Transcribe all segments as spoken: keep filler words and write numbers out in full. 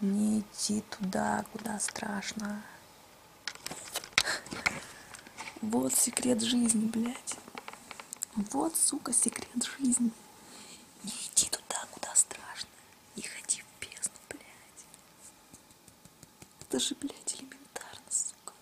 Не идти туда, куда страшно. Вот секрет жизни, блядь. Вот, сука, секрет жизни. Не иди туда, куда страшно. Не ходи в бездну, блядь. Это же, блядь, элементарно, сука.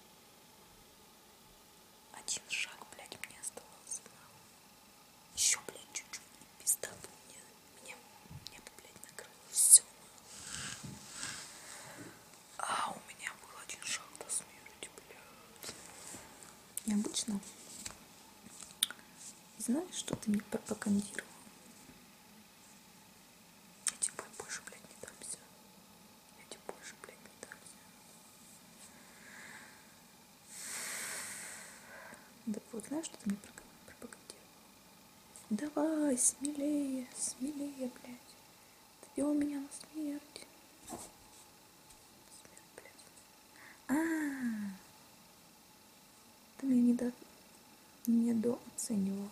Один шаг, блядь, мне оставался. Еще, блядь, чуть-чуть. И пизда бы мне. Меня, меня бы, блядь, накрыло. Все. А у меня был один шаг до смерти, блядь. Необычно. Знаешь, что ты мне пропагандировал? Я тебе больше, блядь, не дамся. Я тебе больше, блядь, не дамся. Да вот, знаешь, что ты мне пропагандировал? Давай, смелее, смелее, блядь. Ты вел меня на смерть. Смерть, блядь. А, ты меня не, до... недооценивал.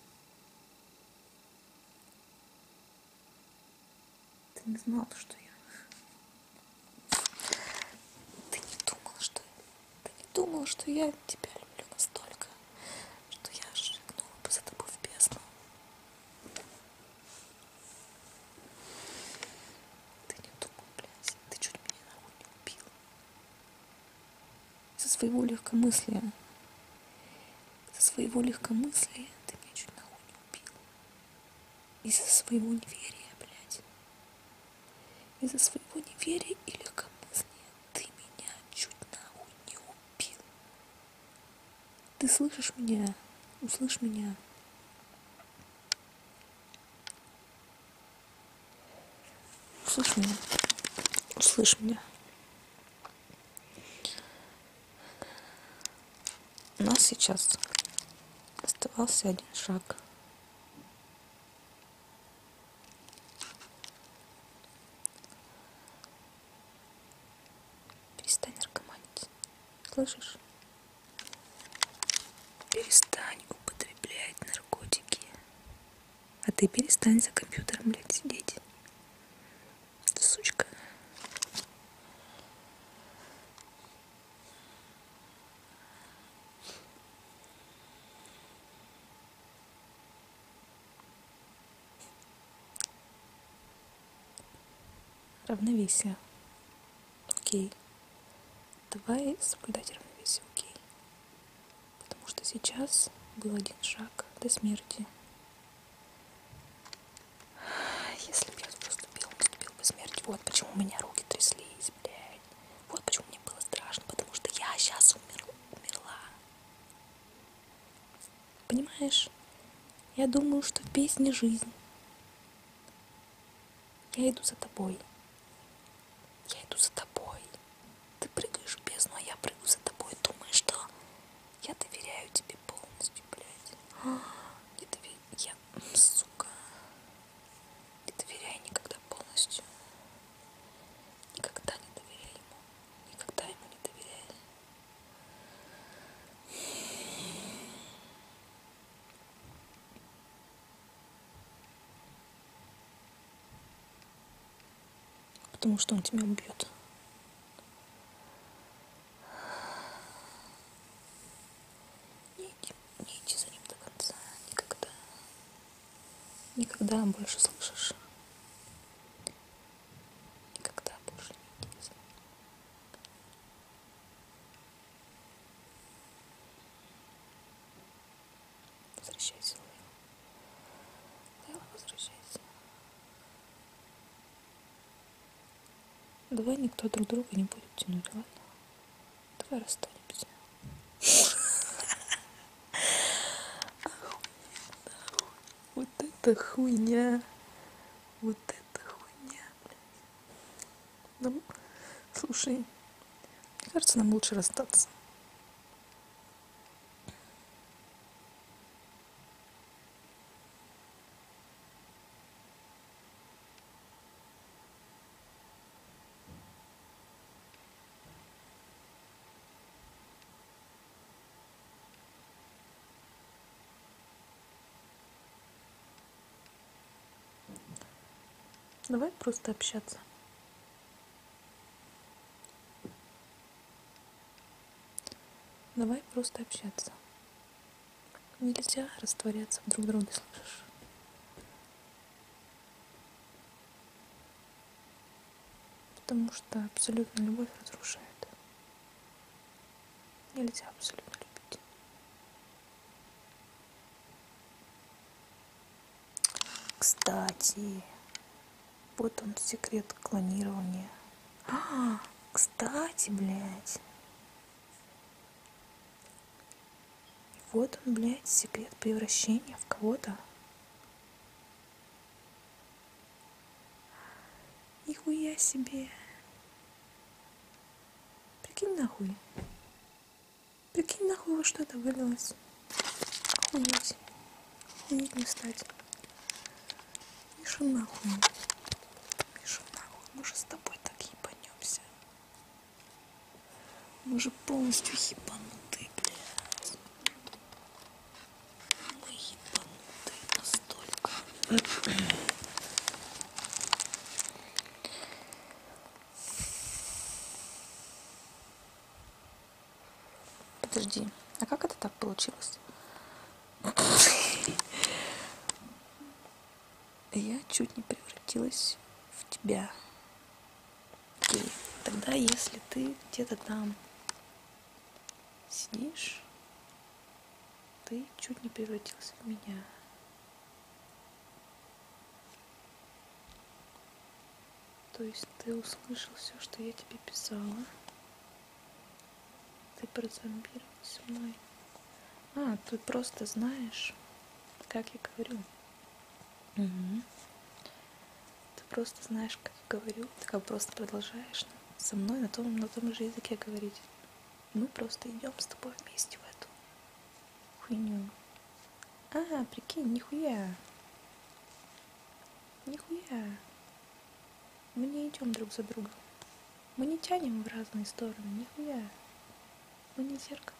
Ты не знал, что я... Ты не думал, что... Ты не думал, что я тебя люблю настолько, что я шагнула бы за тобой в бездну. Ты не думал, блядь. Ты чуть меня нахуй не убил. Из-за своего легкомыслия. Из-за своего легкомыслия ты меня чуть нахуй не убил. Из-за своего неверия, блядь. Из-за своего неверия и легкомыслия ты меня чуть нахуй не убил. Ты слышишь меня? Услышь меня. Услышь меня. Услышь меня. У нас сейчас оставался один шаг. Перестань наркоманить. Слышишь? Перестань употреблять наркотики. А ты перестань за компьютером, блядь, сидеть. Сучка. Равновесие. Окей. Давай соблюдать равновесие, окей. Потому что сейчас был один шаг до смерти. Если бы я поступил, наступил бы смерть. Вот почему у меня руки тряслись, блядь. Вот почему мне было страшно, потому что я сейчас умер, умерла. Понимаешь? Я думаю, что в песне жизнь. Я иду за тобой. Я иду за тобой. Ты прыгаешь в бездну, а я прыгаю за тобой. Думаешь, что я доверяю тебе полностью, блядь. Не доверяю. Я, сука. Не доверяй никогда полностью. Никогда не доверяй ему. Никогда ему не доверяй. Потому что он тебя убьет. Не иди, не иди за ним до конца. Никогда. Никогда больше, слышишь? Никогда больше не иди за ним. Возвращайся, Лейла. Лейла, возвращайся. Давай никто друг друга не будет тянуть, ладно? Давай расстанемся. Вот это хуйня. Вот это хуйня, блядь. Нам... Слушай, мне кажется, нам лучше расстаться. Давай просто общаться. Давай просто общаться. Нельзя растворяться в друг друге, слышишь? Потому что абсолютно любовь разрушает. Нельзя абсолютно любить. Кстати, вот он секрет клонирования. А, кстати, блядь. Вот он, блядь, секрет превращения в кого-то. Нихуя себе. Прикинь нахуй. Прикинь нахуй, во что это вылилось. Охуеть. Охуеть не встать. Миша нахуй. Миша нахуй. Мы же с тобой так ебанемся. Мы же полностью ебанутые, блядь. Мы ебанутые настолько. Подожди, а как это так получилось? Я чуть не превратилась в тебя. И тогда, если ты где-то там сидишь, ты чуть не превратился в меня. То есть ты услышал все, что я тебе писала. Ты прозомбировал со мной. А, ты просто знаешь, как я говорю. Угу. Ты просто знаешь, как я говорю. Ты как просто продолжаешь со мной на том, на том же языке говорить. Мы просто идем с тобой вместе в эту хуйню. А, прикинь, нихуя. Нихуя. Мы не идем друг за другом. Мы не тянем в разные стороны. Нихуя. Мы не зеркало.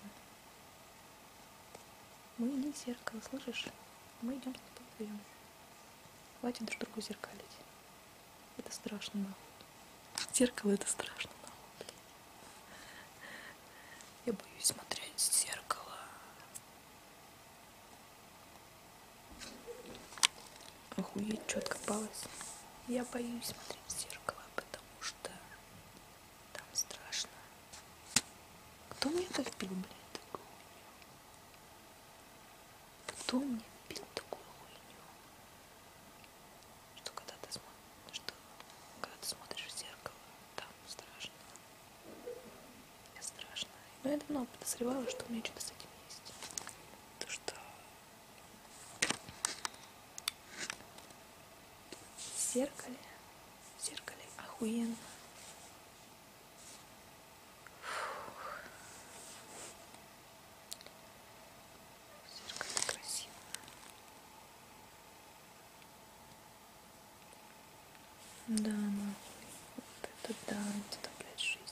Мы не зеркало, слышишь? Мы идем с тобой вдвоем. Хватит друг другу зеркалить. Это страшно, нахуй. Зеркало — это страшно, нахуй. Я боюсь смотреть в зеркало. Охуеть, чё откопалась. Я боюсь смотреть в зеркало, потому что там страшно. Кто мне так впил, блядь, такую хуйню? Кто мне впил такую хуйню? Что когда ты смотришь, что когда ты смотришь в зеркало, там страшно. Мне страшно. Но я давно подозревала, что у меня что-то с этим есть. То, что в зеркале, в зеркале охуенно. Фух. В зеркале красиво. Да, нахуй. Вот это да, вот это, блядь, жизнь.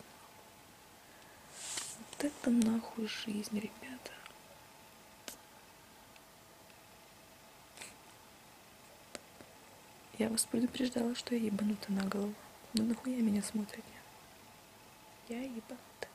Вот это нахуй жизнь, ребята. Я вас предупреждала, что я ебанута на голову. Ну нахуя меня смотрите? Я ебанута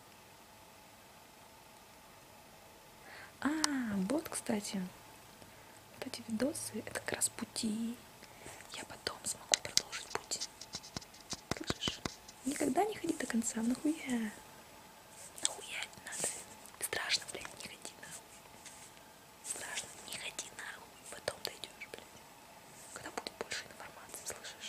на голову. А, вот, кстати. Вот эти видосы, это как раз пути. Я потом смогу продолжить путь. Слышишь? Никогда не ходи до конца. Нахуя? Нахуя это надо? Страшно, блядь, не ходи нахуй. Страшно, не ходи нахуй. Потом дойдешь, блядь. Когда будет больше информации, слышишь?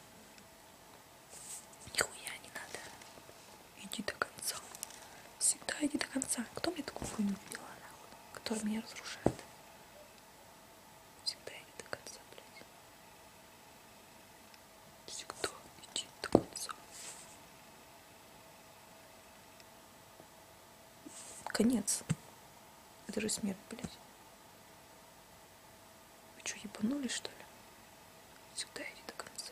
Нихуя не надо. Иди до конца. Всегда иди до конца. Кто мне такую хуйню вбила, нахуй? Которая меня разрушает. Всегда иди до конца, блядь. Всегда иди до конца. Конец. Это же смерть, блядь. Вы что, ебанулись, что ли? Всегда иди до конца.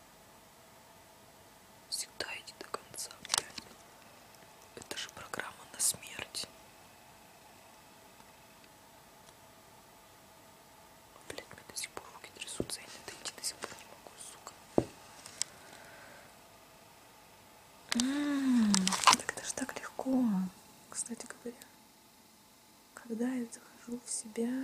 Всегда иди до конца, блядь. Это же программа на смерть. Блядь, мне до сих пор руки трясутся, я не дойти до сих пор не могу, сука. М-м, так это же так легко, кстати говоря. когда я захожу в себя,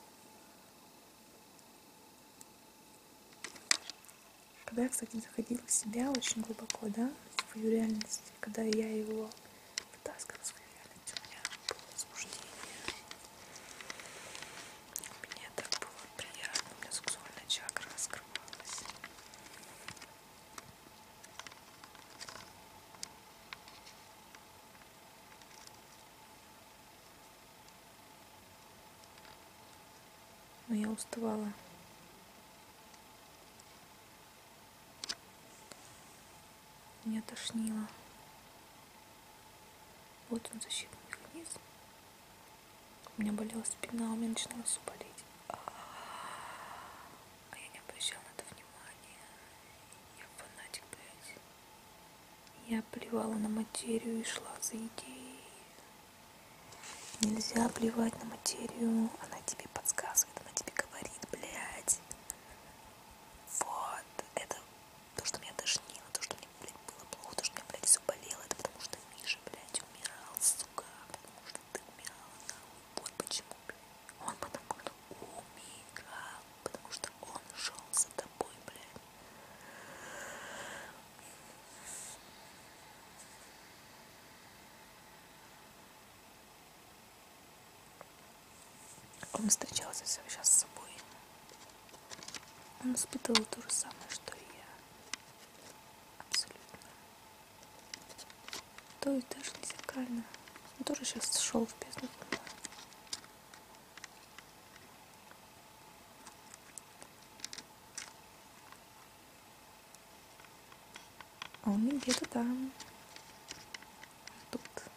когда я, кстати, заходила в себя очень глубоко, да, в свою реальность, когда я его вытаскивала в свою реальность, у меня было возбуждение. Мне так было приятно, у меня сексуальная чакра раскрывалась. Но я уставала. Меня тошнило. Вот он, защитный механизм. У меня болела спина, у меня начинала все болеть. А я не обращала на это внимания. Я фанатик, блядь. Я плевала на материю и шла за идеей. Нельзя плевать на материю. Она тебе подсказывает, она тебе говорит, блядь. Вот. Это то, что меня тошнило, то, что мне, блядь, было плохо, то, что меня, блядь, все болело. Это потому что Миша, блядь, умирал, сука. Потому что ты умирала, нахуй. Вот почему, блядь. Он потому что умирал. Потому что он шел за тобой, блядь. Он встречался сейчас с собой. Он испытывал то же самое, что и я. Абсолютно. То есть даже не зеркально. Он тоже сейчас шел в бездну. А он не где-то там. Тут.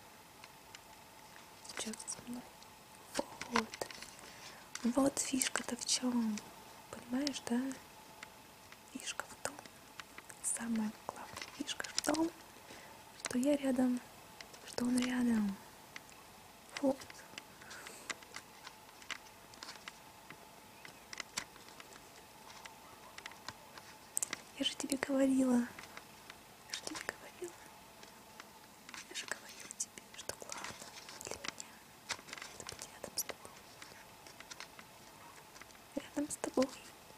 Сейчас со мной. Вот. Вот фишка-то в чем. Понимаешь, да? Фишка в том. Самая главная фишка в том, что я рядом, что он рядом. Вот. Я же тебе говорила. Я же тебе говорила. Я же говорила тебе, что главное для меня это быть рядом с тобой. Рядом с тобой.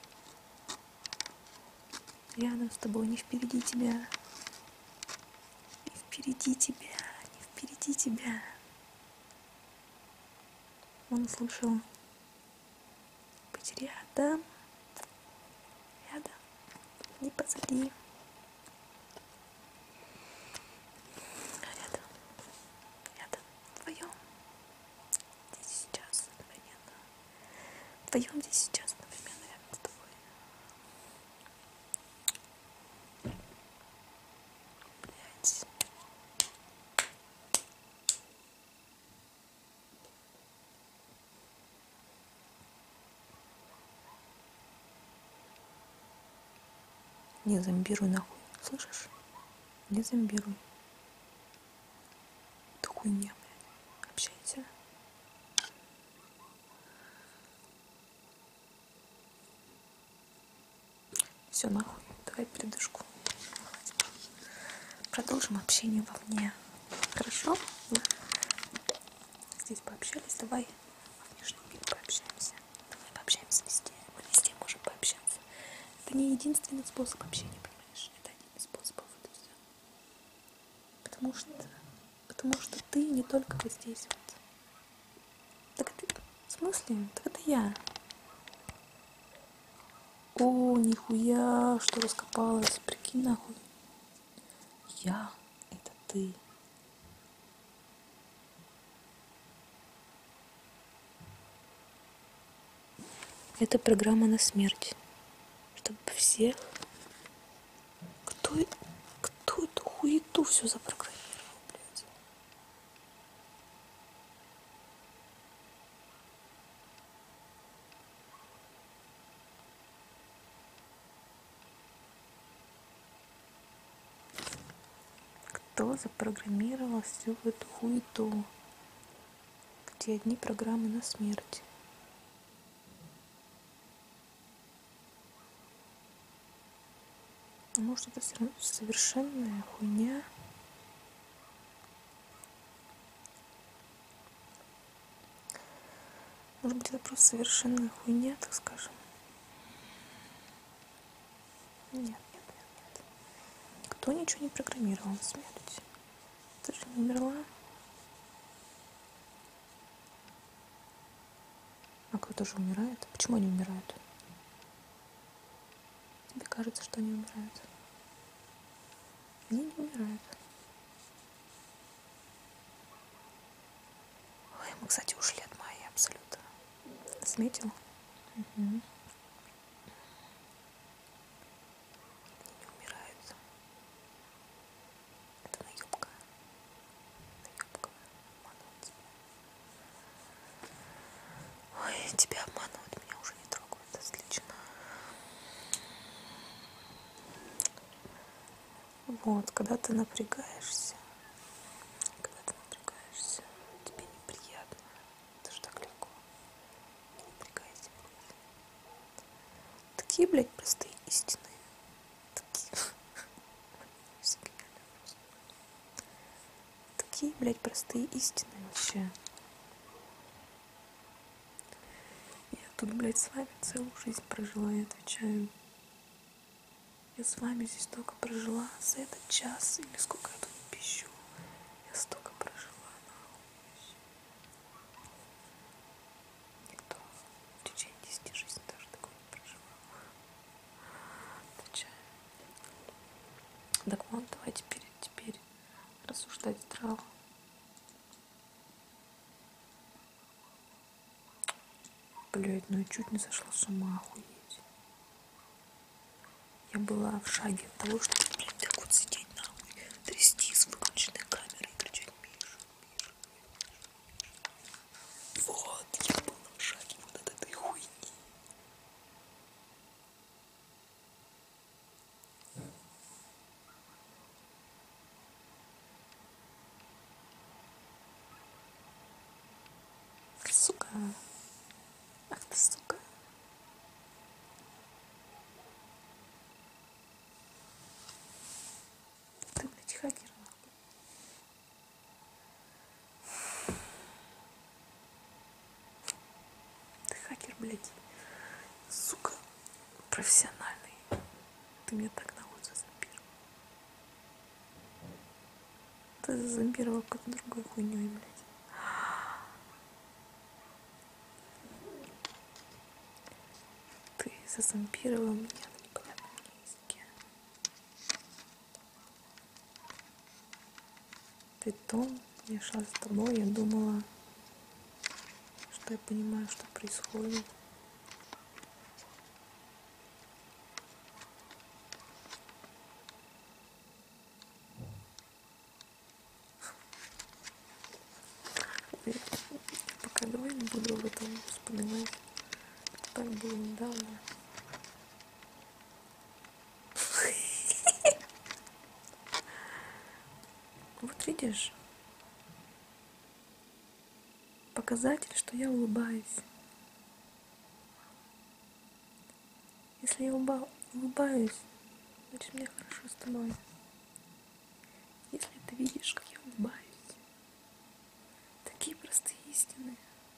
Рядом с тобой, не впереди тебя. Не впереди тебя. Не впереди тебя. Он услышал. Быть рядом. Рядом. Не позади. Рядом. Рядом. Вдвоем. Здесь сейчас одновременно. Вдвоем здесь сейчас одновременно рядом с тобой. Блять. Не зомбируй нахуй. Слышишь? Не зомбируй. Это хуйня, блядь. Общайся. Все, нахуй. Давай передышку. Продолжим общение вовне. Хорошо? Здесь пообщались. Давай во внешнем мире пообщаемся. Давай пообщаемся везде. Мы везде можем пообщаться. Это не единственный способ общения, понимаешь? Это один из способов. Это все. Потому что, потому что ты не только вот здесь вот. Так ты, в смысле? Так это я. О, нихуя, что раскопалось. Прикинь, нахуй. Я — это ты. Это программа на смерть. Чтобы всех... Кто, кто эту хуету все запрограммировал, блядь? Кто запрограммировал всю эту хуету? Где одни программы на смерть? А может, это совершенная хуйня? Может быть, это просто совершенная хуйня, так скажем. Нет, нет, нет, нет. Никто ничего не программировал на смерть. Ты же не умерла. А кто-то же умирает. Почему они умирают? Тебе кажется, что они умирают. Они не умирают. Ой, мы, кстати, ушли от Майи абсолютно. Заметил? Угу. Они не умирают. Это наебка. Наебка. Обманывать тебя. Ой, тебя обманывают, меня уже не трогают. Отлично. Вот, когда ты напрягаешься, когда ты напрягаешься, тебе неприятно. Это же так легко. Не напрягайся, блядь. Такие, блядь, простые истины. Такие. Такие, блядь, простые истины вообще. Я тут, блядь, с вами целую жизнь прожила, я отвечаю. Я с вами здесь столько прожила за этот час, или сколько я тут пищу. Я столько прожила, нахуй. Никто в течение десяти жизней даже такое не проживал. Отвечаю. Так вот, давай теперь, теперь рассуждать здраво. Блять, ну я чуть не сошла с ума, охуеть. Я была в шаге от того, что, блядь, так вот сидеть нахуй, трясти с выключенной камерой и кричать: Миша, Миша, Миша. Вот, я была в шаге вот от этой хуйни. Сука. Ах ты, сука. Ты, блядь, хакер, нахуй. Ты хакер, блядь. Сука. Профессиональный. Ты меня так нахуй зазомбировал. Ты зазомбировал какой-то другой хуйней, блядь. Ты зазомбировал меня на непонятном языке. Притом, я шла с тобой, я думала, что я понимаю, что происходит. Я пока давай не буду об этом вспоминать. Так было недавно. Вот видишь, показатель, что я улыбаюсь. Если я улыбаюсь, значит мне хорошо с тобой. Если ты видишь, как я улыбаюсь, такие простые истины.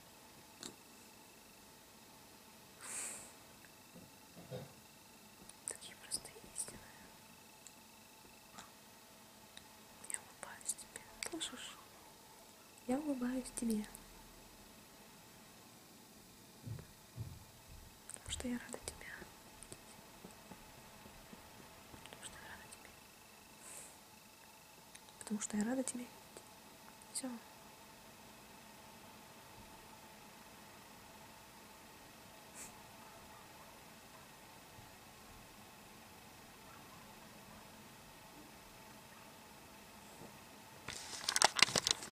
Такие простые истины. Я улыбаюсь тебе. Слышишь? Я улыбаюсь тебе. Потому что я рада тебе. Потому что я рада тебе. Потому что я рада тебе. Все.